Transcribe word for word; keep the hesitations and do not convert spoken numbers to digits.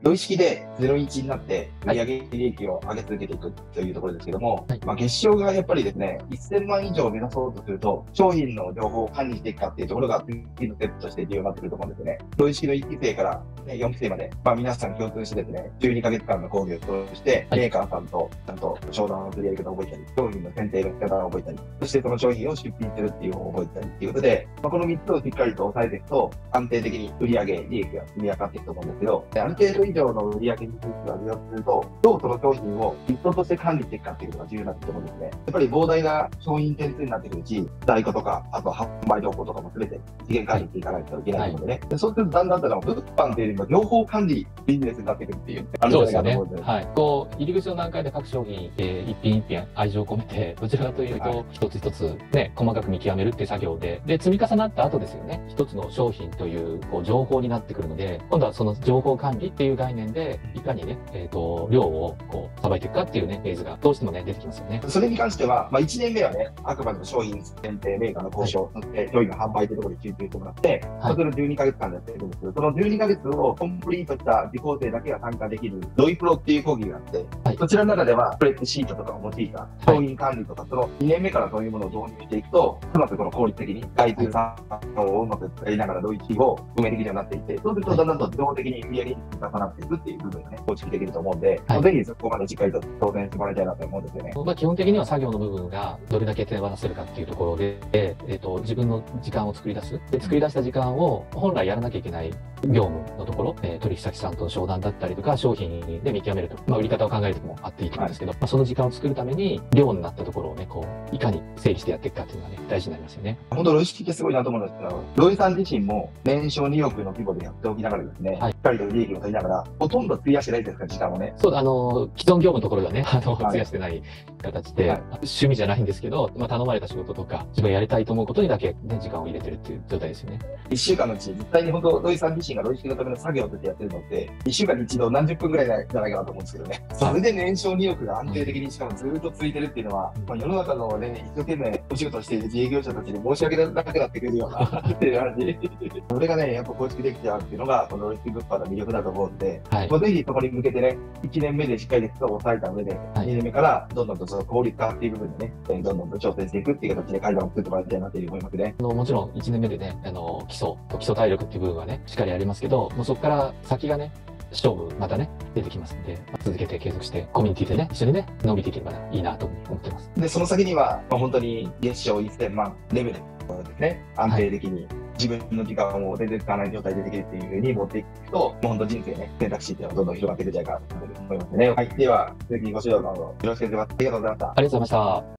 同意識でゼロイチになって売はい。 上利益を上げ続けていくというところですけども、 はい。 まあ、月賞がやっぱりですね、せんまん以上を目指そうとすると、商品の情報を管理していくかっていうところが次のステップとして重要になってくると思うんですよね。同意識のいっきせいからねよんきせいまで、まあ、皆さん共通してですね、じゅうにかげつかんの講義を通して、 はい。 メーカーさんとちゃんと商談をするやり方を覚えたり、商品の選定の仕方を覚えたり、そしてその商品を出品するっていう方を覚えたりっていうことで、まあ、このみっつをしっかりと押さえていくと、安定的に売上利益が積み上がっていくと思うんですけど、ある程度以上の売上利益が上昇すると、どうその商品をリストとして管理していくかっていうことが重要になってくると思うんですね。やっぱり膨大な商品点数になってくるし、在庫とか、あと販売情報とかも全て一元管理していかないといけないのでね。はい、でそうするとだんだんだんだん物販っていうよりも情報管理ビジネスになってくるっていう、あるんじゃないかと思うんですよね。 はい。こう、入り口の段階で各商品、えー、一品一品愛情を込めて、どちらかというと、はい、一つ一つね、細かく見極めるっていう作業で、で、積み重なった後ですよね。一つの商品という、こう、情報になってくるので、今度はその情報管理っていう概念で、いかにね、えっと、量を、こう、さばいていくかっていうね、フェーズが、どうしてもね、出てきますよね。 それに関しては、まあ、いちねんめはね、あくまでも商品選定、メーカーの交渉、はい、そして商品の販売というところに集中してもらって、はい、それをじゅうにかげつかんでやっているんですけど、そのじゅうにかげつをコンプリートした受講生だけが参加できる、ドイプロっていう講義があって、はい、そちらの中では、スプレッドシートとかを用いた商品管理とか、そのにねんめからそういうものを導入していくと、うまくこの効率的に外通さんをうまく使いながら同意識を運営できるようになっていて、そうするとだんだんと自動的に売上に重なっていくっていう部分がね、構築できると思うんで、はい、ぜひそこまでしっかりと挑戦してもらいたいなと思うんですよね。 まあ、基本的には作業の部分がどれだけ手放せるかっていうところで、えっと、自分の時間を作り出す。で、作り出した時間を本来やらなきゃいけない業務のところ、えー、取引先さんとの商談だったりとか、商品で見極めると。まあ、売り方を考えるともあっていいと思うんですけど、はい、まあ、その時間を作るために、量になったところをね、こう、いかに整理してやっていくかっていうのがね、大事になりますよね。 本当、ロイ式ってすごいなと思うんですけど、ロイさん自身も年商におくの規模でやっておきながらですね、はい、しっかりと利益を取りながら、ほとんど費やしてないですか、時間をね。 そう、あの、既存業務のところではね、あの、費やしてない形で、はい、趣味じゃないんですけど、まあ、頼まれた仕事とか、自分がやりたいと思うことにだけ、ね、時間を入れてるっていう状態ですよね。 いっしゅうかんのうち、実際に本当、ロイさん自身がロイ式のための作業としてやってるのって、いっしゅうかんに一度何十分ぐらいじゃないかなと思うんですけどね。それで年商におくが安定的にしかもずっと続いてるっていうのは、まあ、世の中のね、一生懸命お仕事をしている自営業者たちに申し訳なくなってくるような、っていう感じ。それがね、やっぱ構築できちゃうっていうのが、このロイ式物販の魅力だと思うんで、はい、まあ、ぜひそこに向けてね、いちねんめでしっかりと抑えた上で、はい、にねんめからどんどんとその効率化っていう部分でね、どんどんと挑戦していくっていう形で階段を作ってもらいたいなという思いますね。 あのもちろんいちねんめでね、あの基礎、基礎体力っていう部分はね、しっかりありますけど、もうそこから先がね、勝負またね、出てきますんで、まあ、続けて継続して、コミュニティでね、一緒にね、伸びていければいいなと思ってます。 で、その先には、まあ、本当に月賞せんまんレベルですね、安定的に自分の時間を全然使わない状態でできるっていうふうに持っていくと、もう本当人生ね、選択肢っていうのはどんどん広がっていくんじゃないかと思いますね。はい。では、続きご指導の方よろしくお願いします。ありがとうございました。 ありがとうございました。